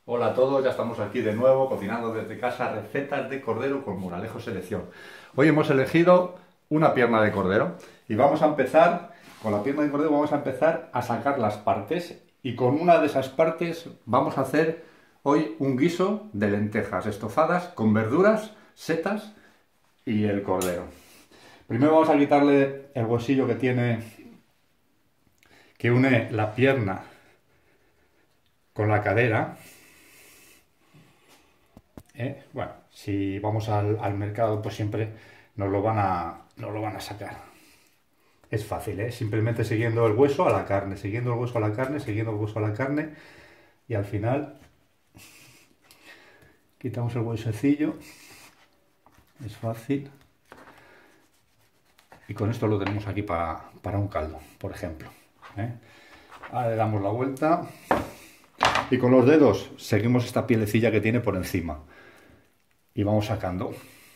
Hola a todos, ya estamos aquí de nuevo cocinando desde casa recetas de cordero con Moralejo Selección. Hoy hemos elegido una pierna de cordero y vamos a empezar, con la pierna de cordero vamos a empezar a sacar las partes y con una de esas partes vamos a hacer hoy un guiso de lentejas estofadas con verduras, setas y el cordero. Primero vamos a quitarle el huesillo que tiene, que une la pierna con la cadera. Bueno, si vamos al mercado, pues siempre nos lo van a sacar. Es fácil, ¿eh? Simplemente siguiendo el hueso a la carne, siguiendo el hueso a la carne, siguiendo el hueso a la carne, y al final quitamos el huesecillo. Es fácil. Y con esto lo tenemos aquí para un caldo, por ejemplo. Ahora le damos la vuelta y con los dedos seguimos esta pielecilla que tiene por encima. Y vamos sacando.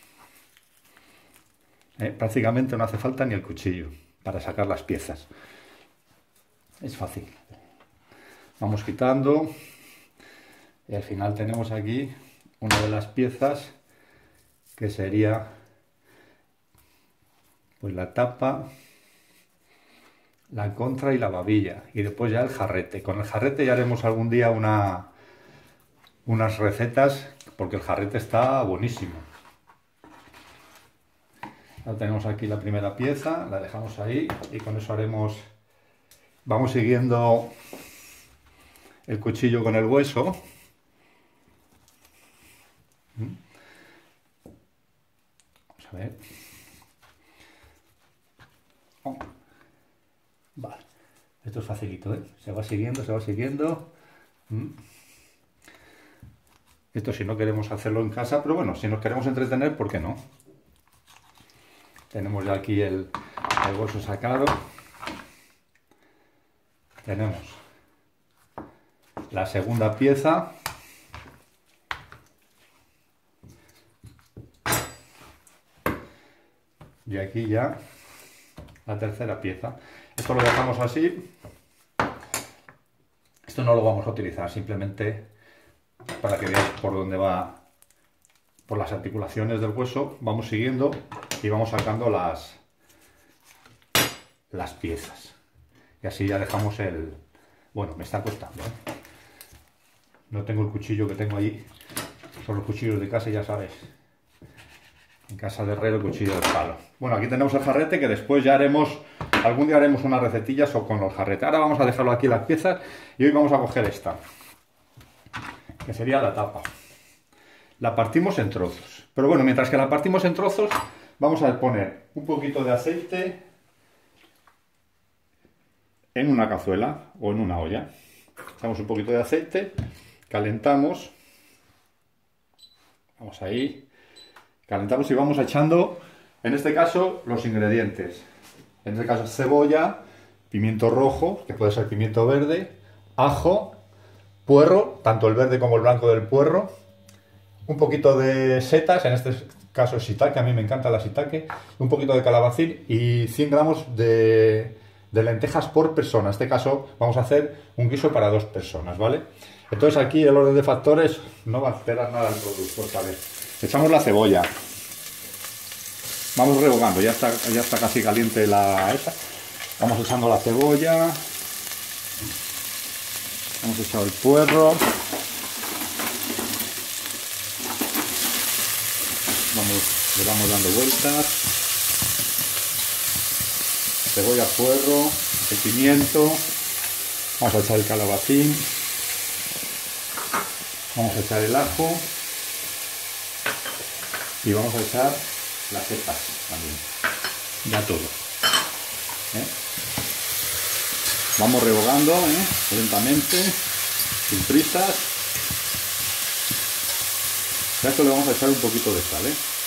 Prácticamente no hace falta ni el cuchillo para sacar las piezas. Es fácil. Vamos quitando. Y al final tenemos aquí una de las piezas que sería pues la tapa, la contra y la babilla. Y después ya el jarrete. Con el jarrete ya haremos algún día unas recetas, porque el jarrete está buenísimo. Ahora tenemos aquí la primera pieza, la dejamos ahí y con eso haremos, vamos siguiendo el cuchillo con el hueso. Vamos a ver. Oh. Vale, esto es facilito, ¿eh? Se va siguiendo, se va siguiendo. Esto si no queremos hacerlo en casa, pero bueno, si nos queremos entretener, ¿por qué no? Tenemos ya aquí el hueso sacado. Tenemos la segunda pieza. Y aquí ya la tercera pieza. Esto lo dejamos así. Esto no lo vamos a utilizar, simplemente para que veáis por dónde va, por las articulaciones del hueso. Vamos siguiendo y vamos sacando las piezas. Y así ya dejamos el... Bueno, me está costando, ¿eh? No tengo el cuchillo que tengo ahí. Son los cuchillos de casa, ya sabéis. En casa de herrero, el cuchillo de palo. Bueno, aquí tenemos el jarrete que después ya haremos... Algún día haremos unas recetillas o con los jarretes. Ahora vamos a dejarlo aquí las piezas y hoy vamos a coger esta, que sería la tapa. La partimos en trozos. Pero bueno, mientras que la partimos en trozos, vamos a poner un poquito de aceite en una cazuela o en una olla. Echamos un poquito de aceite, calentamos. Vamos ahí. Calentamos y vamos echando, en este caso, los ingredientes. En este caso, cebolla, pimiento rojo, que puede ser pimiento verde, ajo, puerro, tanto el verde como el blanco del puerro, un poquito de setas, en este caso shiitake, a mí me encanta la shiitake, un poquito de calabacín y 100 gramos de lentejas por persona. En este caso vamos a hacer un guiso para 2 personas, ¿vale? Entonces aquí el orden de factores no va a alterar nada el producto, ¿sabes? Echamos la cebolla, vamos rehogando, ya está casi caliente esa. Vamos echando la cebolla, hemos echado el puerro, le vamos dando vueltas, cebolla, puerro, el pimiento, vamos a echar el calabacín, vamos a echar el ajo y vamos a echar las setas también, ya todo. Vamos rehogando lentamente, sin prisas. A esto le vamos a echar un poquito de sal.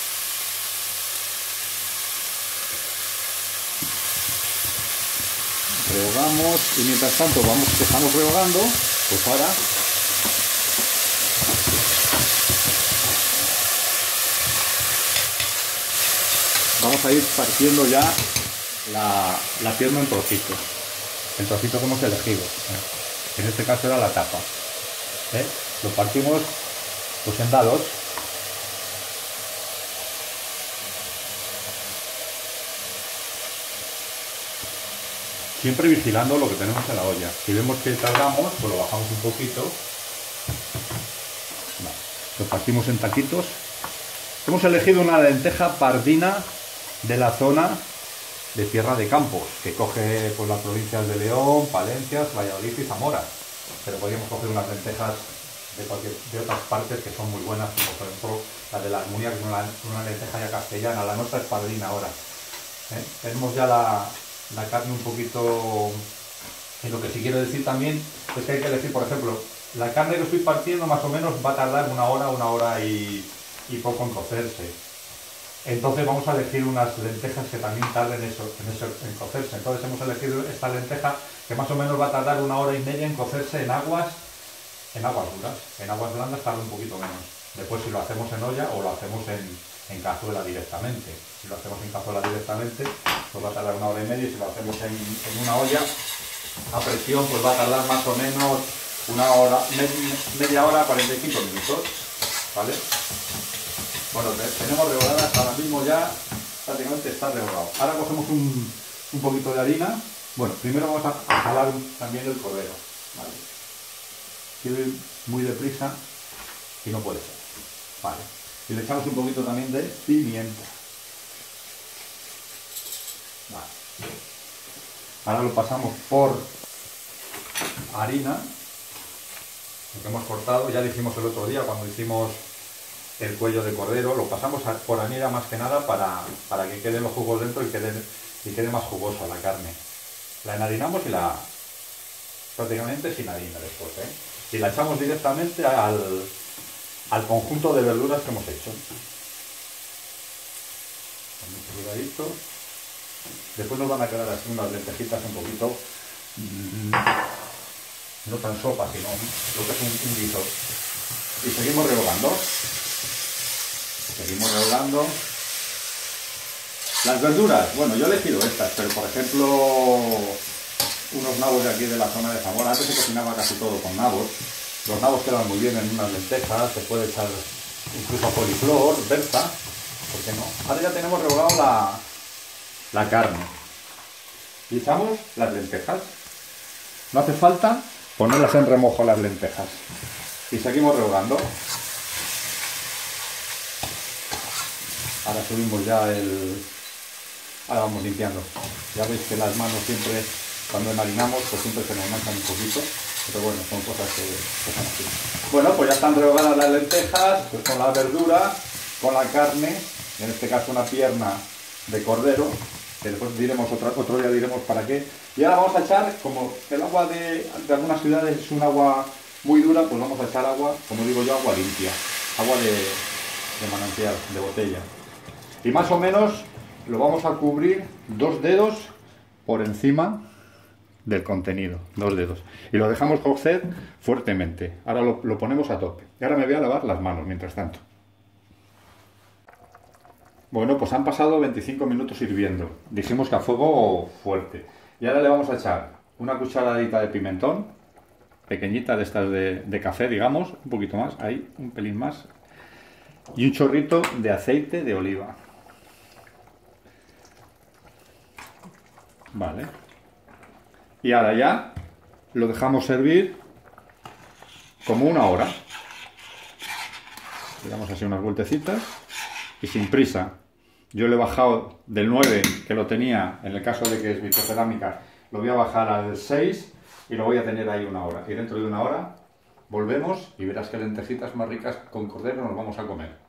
Rehogamos y mientras tanto estamos rehogando, pues ahora vamos a ir partiendo ya la pierna en trocitos. El trocito que hemos elegido. En este caso era la tapa. lo partimos pues en dados. Siempre vigilando lo que tenemos en la olla. Si vemos que tardamos, pues lo bajamos un poquito. Vale. Lo partimos en taquitos. Hemos elegido una lenteja pardina de la zona de Tierra de Campos, que coge pues, las provincias de León, Palencia, Valladolid y Zamora. Pero podríamos coger unas lentejas de otras partes que son muy buenas, como por ejemplo la de la Almunia, que es una lenteja ya castellana. La nuestra es pardina ahora. Tenemos ya la carne un poquito. Y lo que sí quiero decir también es que hay que elegir, por ejemplo, la carne que estoy partiendo más o menos va a tardar una hora y poco en cocerse. Entonces vamos a elegir unas lentejas que también tarden en cocerse. Entonces hemos elegido esta lenteja que más o menos va a tardar 1 hora y media en cocerse en aguas duras. En aguas blandas tarda un poquito menos. Después si lo hacemos en olla o lo hacemos en cazuela directamente. Si lo hacemos en cazuela directamente, pues va a tardar 1 hora y media, y si lo hacemos en una olla a presión, pues va a tardar más o menos 1 hora, media hora, 45 minutos, ¿vale? Bueno, tenemos rehogadas, ahora mismo ya prácticamente está rehogado. Ahora cogemos un poquito de harina. Bueno, primero vamos a salar también el cordero, ¿vale? Quiero ir muy deprisa y no puede ser, ¿vale? Y le echamos un poquito también de pimienta. Vale. Ahora lo pasamos por harina, lo que hemos cortado, ya lo hicimos el otro día cuando hicimos el cuello de cordero, lo pasamos por harina más que nada para que queden los jugos dentro y quede más jugosa la carne. La enharinamos y prácticamente sin harina después, y la echamos directamente al conjunto de verduras que hemos hecho. Con mucho cuidadito. Después nos van a quedar así unas lentejitas un poquito, no tan sopa, sino lo que es un guiso. Y seguimos rehogando. Las verduras, bueno, yo he elegido estas, pero por ejemplo, unos nabos de aquí de la zona de Zamora. Antes se cocinaba casi todo con nabos. Los nabos quedan muy bien en unas lentejas, se puede echar incluso coliflor, berza, ¿por qué no? Ahora ya tenemos rehogado la carne. Y echamos las lentejas. No hace falta ponerlas en remojo las lentejas. Y seguimos rehogando. Ahora subimos ya ahora vamos limpiando. Ya veis que las manos siempre, cuando marinamos, pues siempre se nos manchan un poquito. Pero bueno, son cosas que son así. Bueno, pues ya están rehogadas las lentejas, pues con la verdura, con la carne, en este caso una pierna de cordero, que después diremos otro día diremos para qué. Y ahora vamos a echar, como el agua de algunas ciudades es un agua muy dura, pues vamos a echar agua, como digo yo, agua limpia, agua de manantial, de botella. Y más o menos lo vamos a cubrir 2 dedos por encima del contenido, 2 dedos. Y lo dejamos cocer fuertemente. Ahora lo ponemos a tope. Y ahora me voy a lavar las manos mientras tanto. Bueno, pues han pasado 25 minutos hirviendo. Dijimos que a fuego fuerte. Y ahora le vamos a echar una cucharadita de pimentón, pequeñita de estas de café, digamos, un poquito más, ahí, un pelín más. Y un chorrito de aceite de oliva. Vale. Y ahora ya lo dejamos servir como 1 hora. Le damos así unas vueltecitas y sin prisa. Yo le he bajado del 9 que lo tenía, en el caso de que es vitrocerámica, lo voy a bajar al 6 y lo voy a tener ahí 1 hora. Y dentro de 1 hora volvemos y verás qué lentejitas más ricas con cordero nos vamos a comer.